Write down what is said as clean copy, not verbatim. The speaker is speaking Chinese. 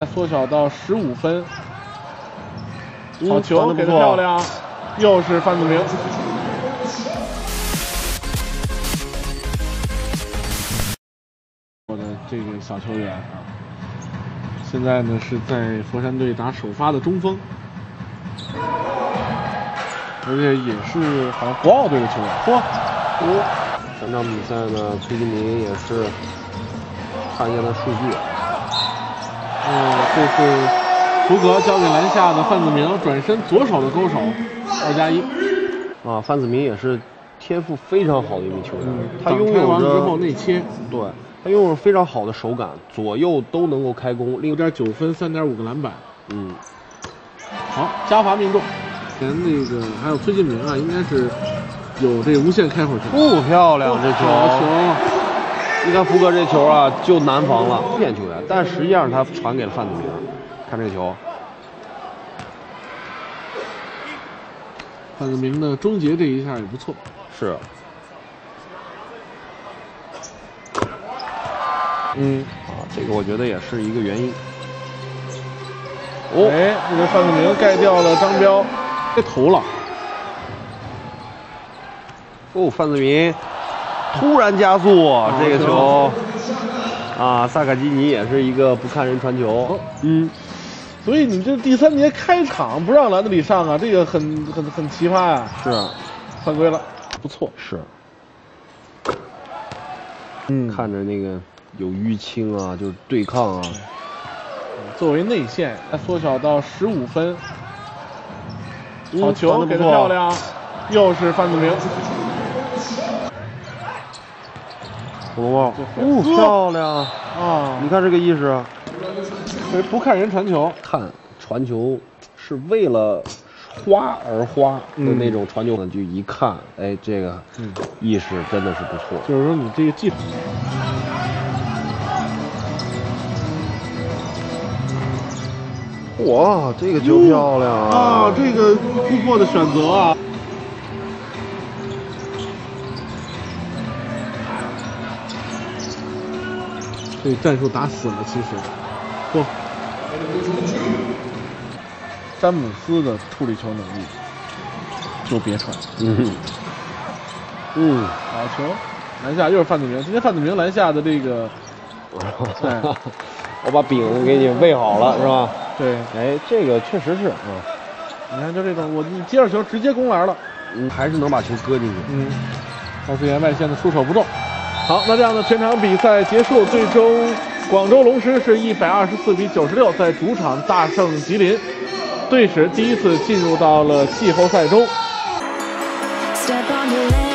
缩小到15分。好球给的漂亮，又是范子铭。我的这个小球员啊，现在呢是在佛山队打首发的中锋，而且也是好像国奥队的球员。嚯！ 整场比赛呢，崔金民也是看一下他数据。 这是图格交给篮下的范子铭，转身左手的勾手，2+1。 啊，范子铭也是天赋非常好的一名球员，他拥有有着之后内切， 对，他拥有非常好的手感，左右都能够开弓 ，6.9分，3.5个篮板。好，加罚命中。前那个还有崔金民啊，应该是有这无限开火权。 不漂亮，这球。 好球！ 你看福格这球啊，就难防了，骗球员，但实际上他传给了范子铭。看这个球， 范子铭的终结这一下也不错。 是。这个我觉得也是一个原因。 这个范子铭盖掉了张彪，被投了。 范子铭突然加速，这个球啊，萨卡基尼也是一个不看人传球。 所以你这第3节开场不让兰德里上啊，这个很奇葩啊。 是啊， 犯规了，不错。 是。看着那个有淤青啊，就是对抗啊。 作为内线，缩小到15分。好球给的漂亮，又是范子铭。 漂亮啊！ 你看这个意识， 不看人传球， 看传球是为了花而花的那种传球，就一看，这个意识真的是不错。 就是说你这个技术。 哇，这个球漂亮啊！这个突破的选择啊！这战术打死了，其实。詹姆斯的处理球能力就别传。好球，篮下又是范子铭。今天范子铭篮下的这个， 我把饼给你喂好了，是吧？ 对， 这个确实是你看就这种，你接着球直接攻篮了， 还是能把球搁进去。 高思源外线的出手不中。好，那这样的全场比赛结束，最终广州龙狮是124比96在主场大胜吉林，队史第一次进入到了季后赛中。